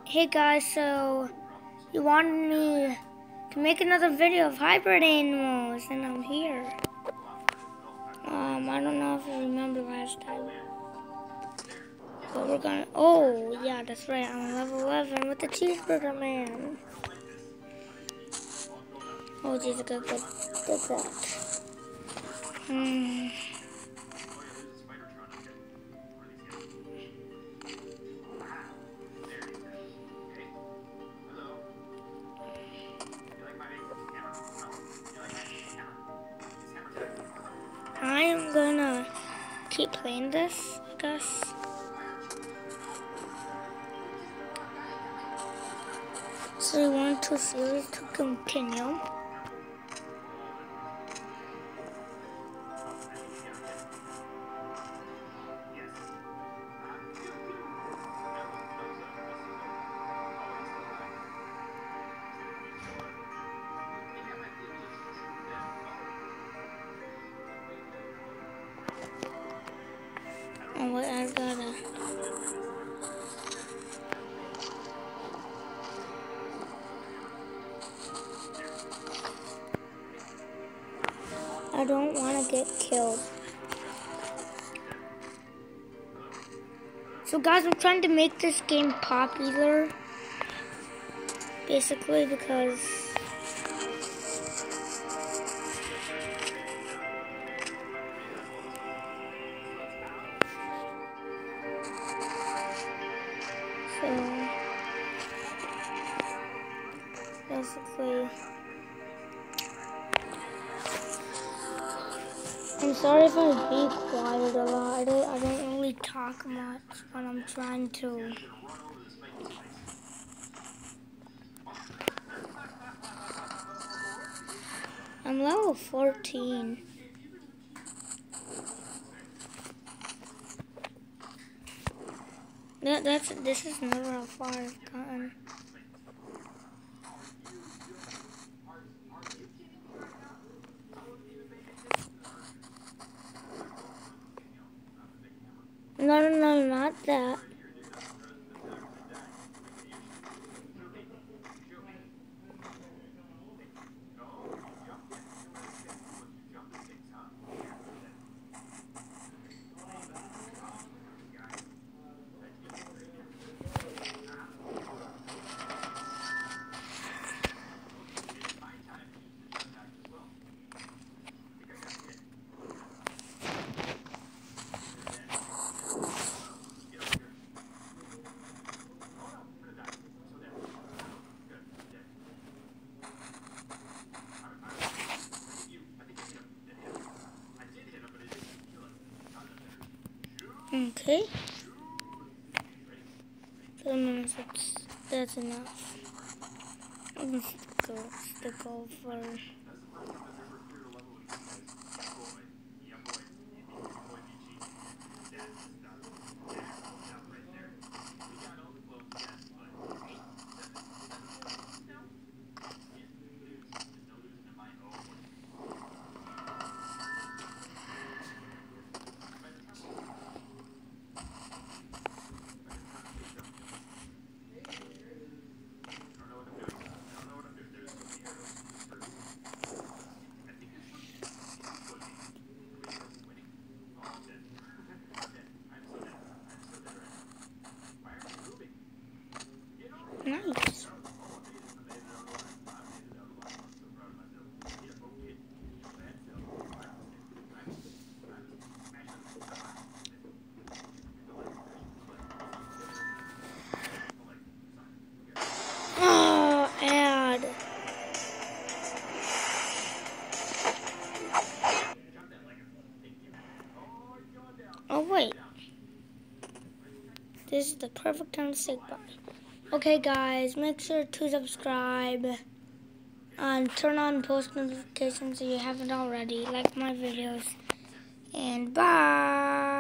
Hey guys, so you wanted me to make another video of hybrid animals, and I'm here. I don't know if you remember last time, but we're gonna. Oh yeah, that's right. I'm level 11 with the cheeseburger man. Oh jeez, good that. I am gonna keep playing this, I guess. So we want to series to continue. And what I gotta. I don't want to get killed. So guys, I'm trying to make this game popular. Basically because basically I'm sorry if I be quiet a lot. I don't really talk much when I'm trying to. I'm level 14. This is never how far I've gotten. No, not that. Okay. 7 minutes, that's enough. Let's go for. Nice. Oh, add. Oh, wait. This is the perfect time to say goodbye. Okay, guys, make sure to subscribe and turn on post notifications if you haven't already. Like my videos. And bye.